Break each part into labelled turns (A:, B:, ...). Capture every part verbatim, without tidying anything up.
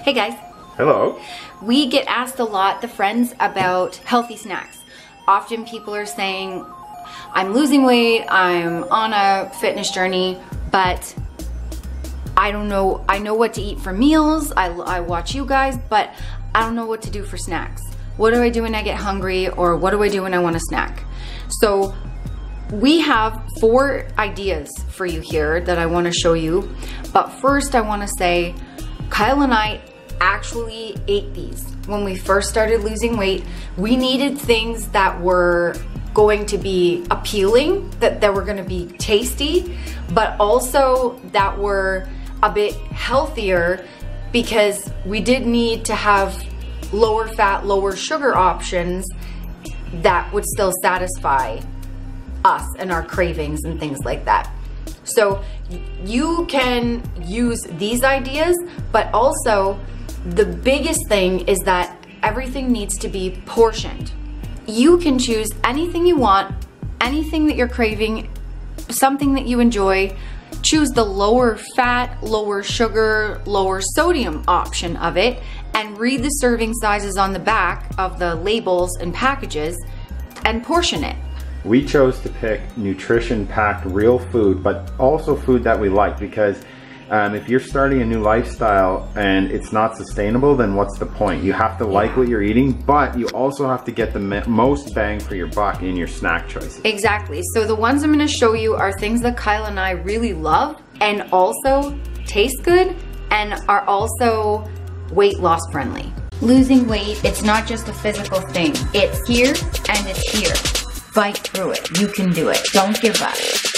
A: Hey guys.
B: Hello.
A: We get asked a lot, the friends, about healthy snacks. Often people are saying, I'm losing weight, I'm on a fitness journey, but I don't know, I know what to eat for meals, I, I watch you guys, but I don't know what to do for snacks. What do I do when I get hungry, or what do I do when I want a snack? So we have four ideas for you here that I want to show you. But first I want to say, Kyle and I actually ate these. When we first started losing weight, we needed things that were going to be appealing, that, that were going to be tasty, but also that were a bit healthier, because we did need to have lower fat, lower sugar options that would still satisfy us and our cravings and things like that. So you can use these ideas, but also the biggest thing is that everything needs to be portioned. You can choose anything you want, anything that you're craving, something that you enjoy. Choose the lower fat, lower sugar, lower sodium option of it, and read the serving sizes on the back of the labels and packages and portion it.
B: We chose to pick nutrition-packed real food, but also food that we like, because um, if you're starting a new lifestyle and it's not sustainable, then what's the point? You have to like
A: Yeah.
B: what you're eating, but you also have to get the most bang for your buck in your snack choices.
A: Exactly. So the ones I'm going to show you are things that Kyle and I really love and also taste good and are also weight loss friendly. Losing weight, it's not just a physical thing. It's here and it's here. Fight through it. You can do it. Don't give up.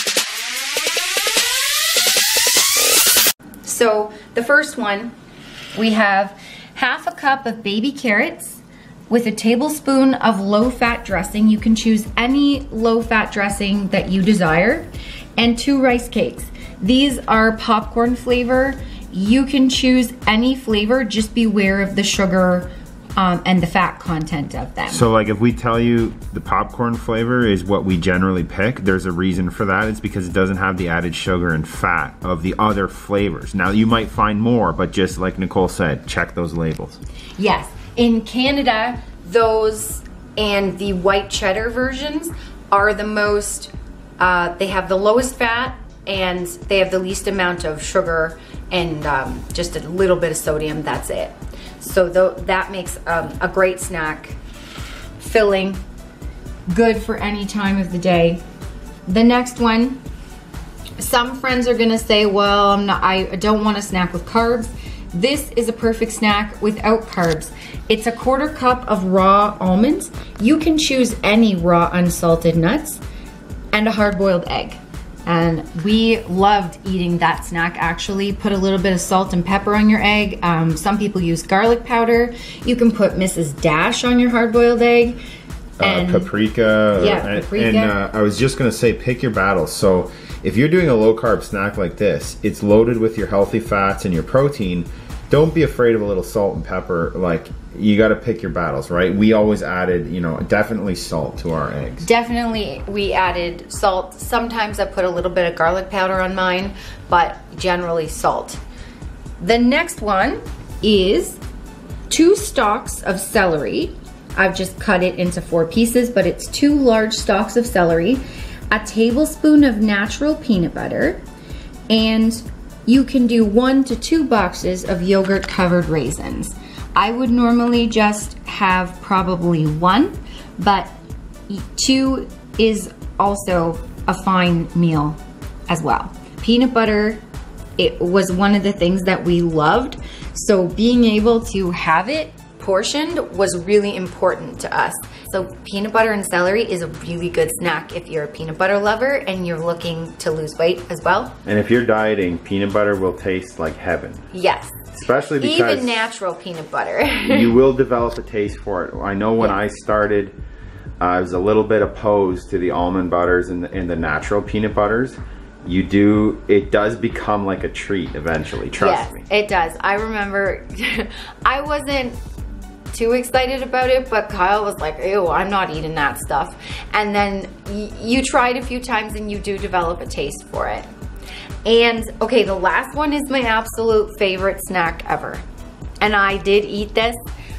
A: So the first one, we have half a cup of baby carrots with a tablespoon of low-fat dressing. You can choose any low-fat dressing that you desire, and two rice cakes. These are popcorn flavor. You can choose any flavor, just beware of the sugar um, and the fat content of them.
C: So like if we tell you the popcorn flavor is what we generally pick, there's a reason for that. It's because it doesn't have the added sugar and fat of the other flavors. Now you might find more, but just like Nicole said, check those labels.
A: Yes, in Canada, those and the white cheddar versions are the most, uh, they have the lowest fat and they have the least amount of sugar and um, just a little bit of sodium, that's it. So th that makes um, a great snack, filling, good for any time of the day. The next one, some friends are gonna say, well, I'm not, I don't want a snack with carbs. This is a perfect snack without carbs. It's a quarter cup of raw almonds. You can choose any raw unsalted nuts and a hard-boiled egg. And we loved eating that snack actually. Put a little bit of salt and pepper on your egg. Um, some people use garlic powder. You can put Missus Dash on your hard-boiled egg.
C: And, uh, paprika.
A: Yeah,
C: and,
A: paprika.
C: And uh, I was just gonna say, pick your battles. So if you're doing a low-carb snack like this, it's loaded with your healthy fats and your protein. Don't be afraid of a little salt and pepper. Like, you gotta pick your battles, right? We always added, you know, definitely salt to our eggs.
A: Definitely we added salt. Sometimes I put a little bit of garlic powder on mine, but generally salt. The next one is two stalks of celery. I've just cut it into four pieces, but it's two large stalks of celery, a tablespoon of natural peanut butter, and you can do one to two boxes of yogurt covered raisins. I would normally just have probably one, but two is also a fine meal as well. Peanut butter, it was one of the things that we loved, so being able to have it portioned was really important to us. So peanut butter and celery is a really good snack if you're a peanut butter lover and you're looking to lose weight as well.
B: And if you're dieting, peanut butter will taste like heaven.
A: Yes.
B: Especially because
A: even natural peanut butter.
B: you will develop a taste for it. I know when yeah. I started, uh, I was a little bit opposed to the almond butters and the, and the natural peanut butters. You do, it does become like a treat eventually, trust
A: yes,
B: me.
A: It does. I remember, I wasn't too excited about it, but Kyle was like, ew, I'm not eating that stuff. And then y you try it a few times and you do develop a taste for it. And okay, the last one is my absolute favorite snack ever. and I did eat this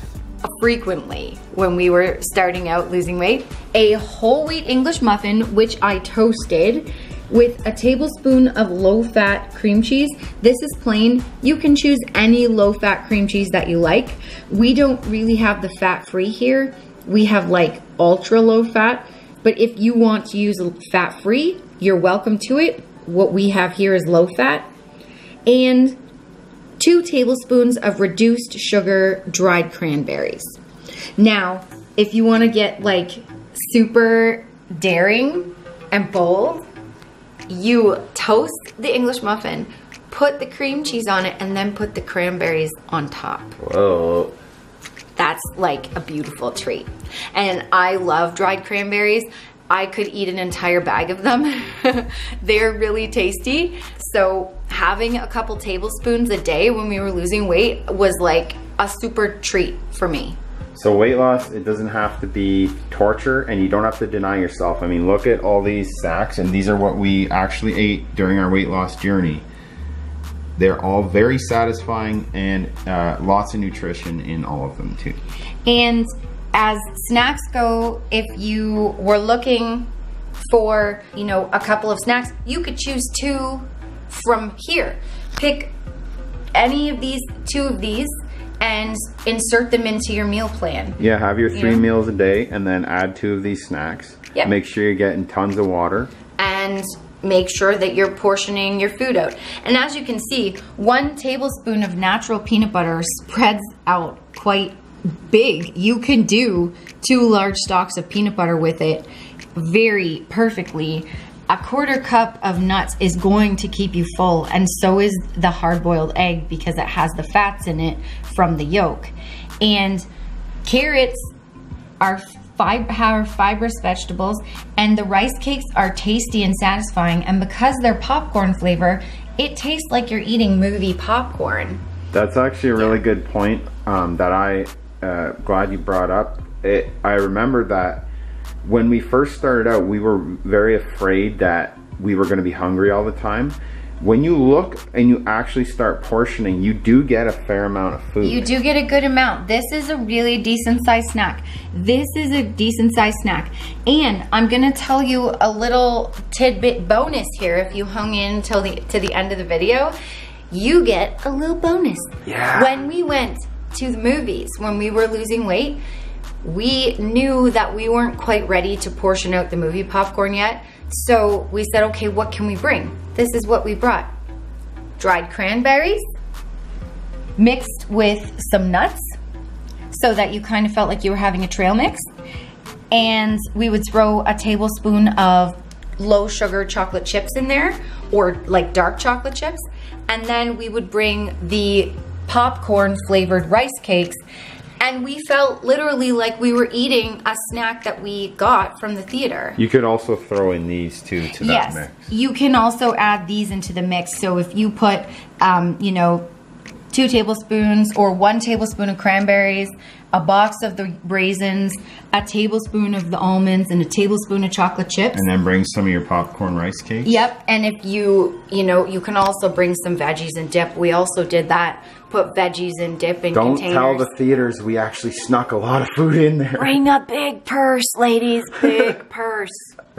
A: frequently when we were starting out losing weight. A whole wheat English muffin, which I toasted with a tablespoon of low-fat cream cheese. This is plain. You can choose any low-fat cream cheese that you like. We don't really have the fat-free here. We have like ultra low-fat, but if you want to use fat-free, you're welcome to it. What we have here is low-fat. And two tablespoons of reduced sugar dried cranberries. Now, if you want to get like super daring and bold, you toast the English muffin, put the cream cheese on it, and then put the cranberries on top.
B: Whoa.
A: That's like a beautiful treat. And I love dried cranberries. I could eat an entire bag of them. They're really tasty. So having a couple tablespoons a day when we were losing weight was like a super treat for me.
B: So weight loss, it doesn't have to be torture, and you don't have to deny yourself. I mean, look at all these snacks, and these are what we actually ate during our weight loss journey. They're all very satisfying, and uh, lots of nutrition in all of them too.
A: And as snacks go, if you were looking for, you know, a couple of snacks, you could choose two from here. Pick any of these, two of these, and insert them into your meal plan.
B: Yeah, have your three
A: You know?
B: meals a day, and then add two of these snacks.
A: Yep.
B: Make sure you're getting tons of water.
A: And make sure that you're portioning your food out. And as you can see, one tablespoon of natural peanut butter spreads out quite big. You can do two large stalks of peanut butter with it very perfectly. A quarter cup of nuts is going to keep you full, and so is the hard-boiled egg because it has the fats in it from the yolk. And carrots are fib have fibrous vegetables, and the rice cakes are tasty and satisfying, and because they're popcorn flavor, it tastes like you're eating movie popcorn.
B: That's actually a really good point um, that I uh, glad you brought up. It, I remember that when we first started out, we were very afraid that we were going to be hungry all the time. When you look and you actually start portioning, you do get a fair amount of food.
A: You do get a good amount. This is a really decent sized snack. This is a decent sized snack. And I'm gonna tell you a little tidbit bonus here. If you hung in till the to the end of the video, you get a little bonus.
B: Yeah.
A: When we went to the movies, when we were losing weight, we knew that we weren't quite ready to portion out the movie popcorn yet. So we said, okay, what can we bring? This is what we brought. Dried cranberries mixed with some nuts so that you kind of felt like you were having a trail mix. And we would throw a tablespoon of low sugar chocolate chips in there, or like dark chocolate chips. And then we would bring the popcorn flavored rice cakes. And we felt literally like we were eating a snack that we got from the theater.
B: You could also throw in these too to that
A: Yes,
B: mix.
A: you can also add these into the mix. So if you put, um, you know, two tablespoons or one tablespoon of cranberries, a box of the raisins, a tablespoon of the almonds, and a tablespoon of chocolate chips.
C: And then bring some of your popcorn rice cakes.
A: Yep, and if you, you know, you can also bring some veggies and dip. We also did that. Put veggies and dip in
B: Don't
A: containers.
B: tell the theaters we actually snuck a lot of food in there.
A: Bring a big purse, ladies, big purse.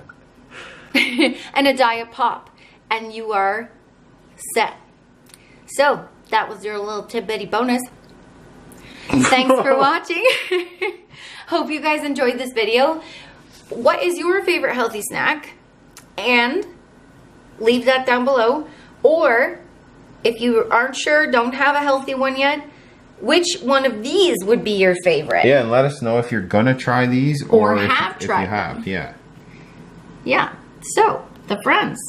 A: And a diet pop, and you are set. So, that was your little tidbitty bonus. Thanks for watching. Hope you guys enjoyed this video. What is your favorite healthy snack? And leave that down below. Or if you aren't sure, don't have a healthy one yet, which one of these would be your favorite?
C: Yeah, and let us know if you're gonna try these
A: Or
C: or, if,
A: have
C: if
A: tried
C: you have.
A: them.
C: Yeah.
A: Yeah. So, the friends.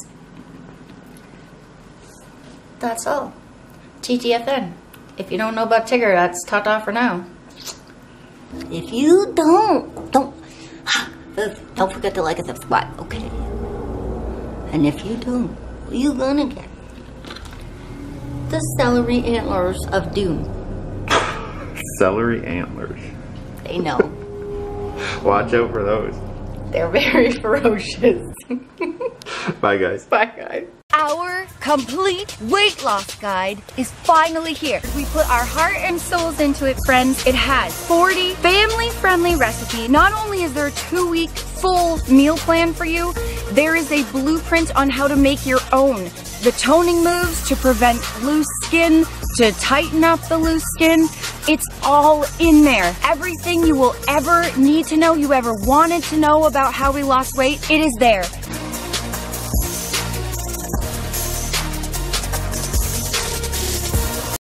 A: That's all. T T F N. If you don't know about Tigger, that's ta-ta for now. If you don't, don't, don't forget to like and subscribe, okay? And if you don't, what are you gonna get? The celery antlers of doom.
B: Celery antlers.
A: They know.
B: Watch out for those.
A: They're very ferocious.
B: Bye, guys.
A: Bye, guys. Our complete weight loss guide is finally here. We put our heart and souls into it, friends. It has forty family-friendly recipes. Not only is there a two-week full meal plan for you, there is a blueprint on how to make your own. The toning moves to prevent loose skin, to tighten up the loose skin. It's all in there. Everything you will ever need to know, you ever wanted to know about how we lost weight, it is there.